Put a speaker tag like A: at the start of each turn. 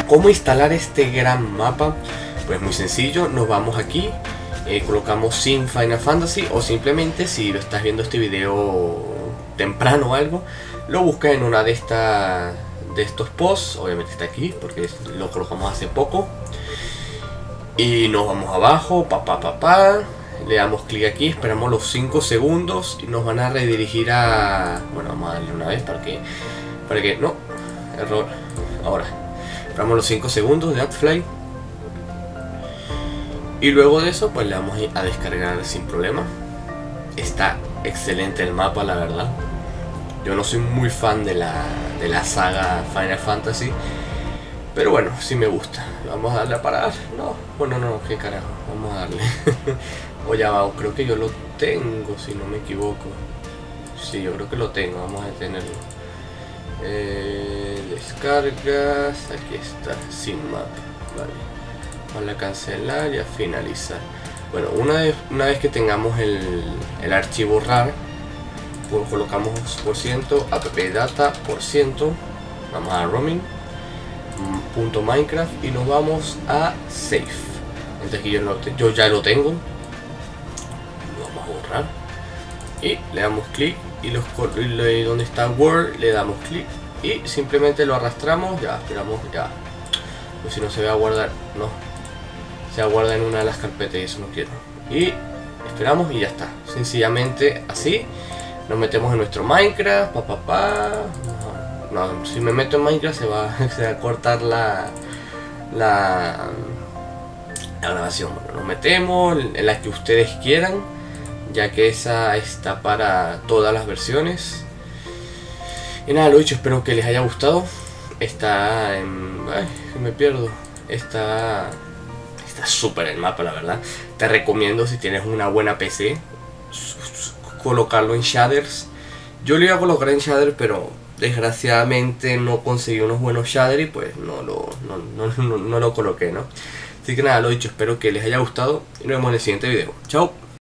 A: ¿Cómo instalar este gran mapa? Pues muy sencillo, nos vamos aquí, colocamos sin Final Fantasy, o simplemente si lo estás viendo este video temprano o algo, lo buscas en una de estos posts. Obviamente está aquí porque lo colocamos hace poco. Y nos vamos abajo, le damos clic aquí, esperamos los 5 segundos y nos van a redirigir a... Bueno, vamos a darle una vez para que no, error. Ahora, esperamos los 5 segundos de AdFly. Y luego de eso pues le damos a descargar sin problema. Está excelente el mapa, la verdad. Yo no soy muy fan de la saga Final Fantasy, pero bueno, sí me gusta. Vamos a darle a parar. No, bueno, no, qué carajo. Vamos a darle. O ya va, creo que yo lo tengo, si no me equivoco. Sí, yo creo que lo tengo. Vamos a detenerlo. Descargas. Aquí está, sin mapa. Vale. Vamos a cancelar y a finalizar. Bueno, una vez que tengamos el archivo RAR, pues colocamos % appdata %. Vamos a roaming .minecraft y nos vamos a save. Entonces aquí yo ya lo tengo. Lo vamos a borrar y le damos clic y donde está Word le damos clic y simplemente lo arrastramos. Ya esperamos, ya, pues si no se va a guardar, no se guarda en una de las carpetas y eso no quiero. Y esperamos y ya está. Sencillamente así nos metemos en nuestro Minecraft. No, si me meto en Minecraft se va a cortar la grabación. Bueno, nos metemos en la que ustedes quieran, ya que esa está para todas las versiones. Y nada, lo dicho, espero que les haya gustado. Está en... Ay, que me pierdo. Está súper el mapa, la verdad. Te recomiendo, si tienes una buena PC, colocarlo en shaders. Yo lo iba a colocar en shader, pero desgraciadamente no conseguí unos buenos shaders y pues no lo coloqué, ¿no? Así que nada, lo dicho, espero que les haya gustado y nos vemos en el siguiente video. Chao.